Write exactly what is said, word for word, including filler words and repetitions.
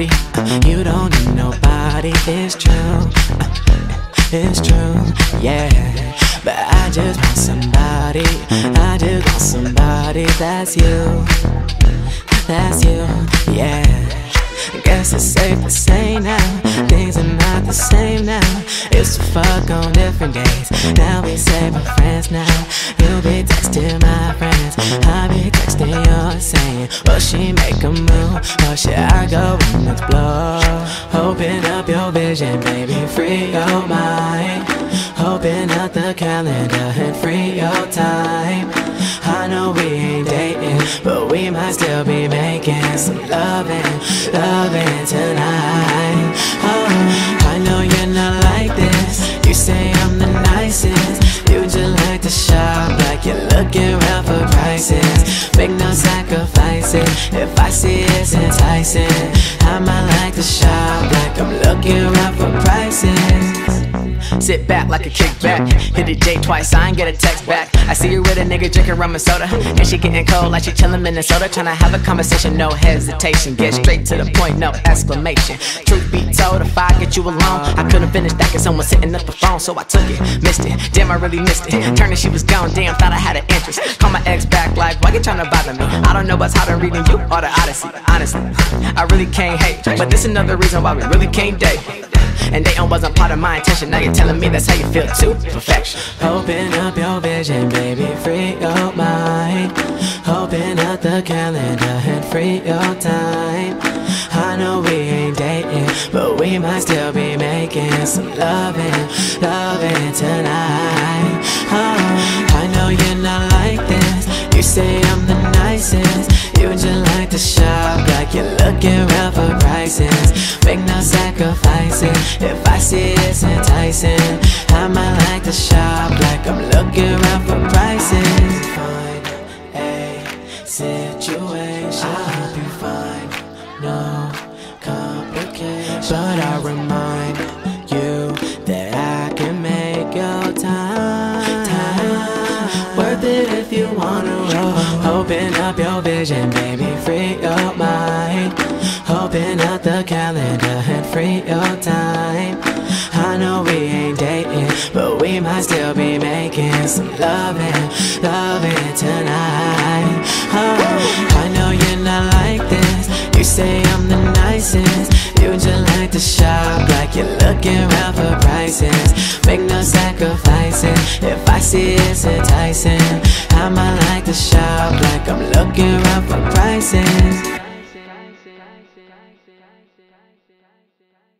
body. You don't need nobody, it's true. It's true, yeah. But I just want somebody, I just want somebody that's you. That's you, yeah. Guess it's safe to say now, things are not the same now. Used to fuck on different days, now we say we're friends now. You be texting my friends, I be texting yours, saying, will she make a move, or should I go and explore? Open up your vision, baby, free your mind. Open up the calendar and free your time. I know we ain't dating, but we might still be making some loving, loving tonight. Oh, I know you're not like this. You say I'm the nicest. You just like to shop like you're looking around for prices. Make no sacrifices. If I see it's enticing, I might like to shop like I'm looking around for prices. Sit back like a kickback, hit the J twice, I ain't get a text back. I see you with a nigga drinking rum and soda, and she getting cold like she chillin' Minnesota. Tryna have a conversation, no hesitation. Get straight to the point, no exclamation. Truth be told, if I get you alone, I couldn't finish that cause someone sitting up the phone. So I took it, missed it, damn I really missed it. Turning she was gone, damn thought I had an interest. Call my ex back like, why you tryna bother me? I don't know what's harder reading you or the Odyssey. Honestly, I really can't hate, but this another reason why we really can't date. And dating wasn't part of my intention, now you're telling me that's how you feel too. Perfection. Open up your vision, baby, free your mind. Open up the calendar and free your time. I know we ain't dating, but we might still be making some loving, loving tonight. Oh, I know you're not like this. You say I'm the nicest. You just like to shop like you're looking around for prices. Make no sacrifices. If I see it's enticing, I might like to shop like I'm looking around for prices. Find a situation, I hope you find no complications. But I remind you that I can make your time, time worth it if you wanna roll. Open up your vision, baby, free your mind. Open up the calendar and free your time. I know we ain't dating, but we might still be making some loving, loving tonight. Oh, I know you're not like this. You say I'm the nicest. You just like to shop like you're looking around for prices. Make no sacrifices. If I see it's enticing, I might like to shop like I'm looking around for prices.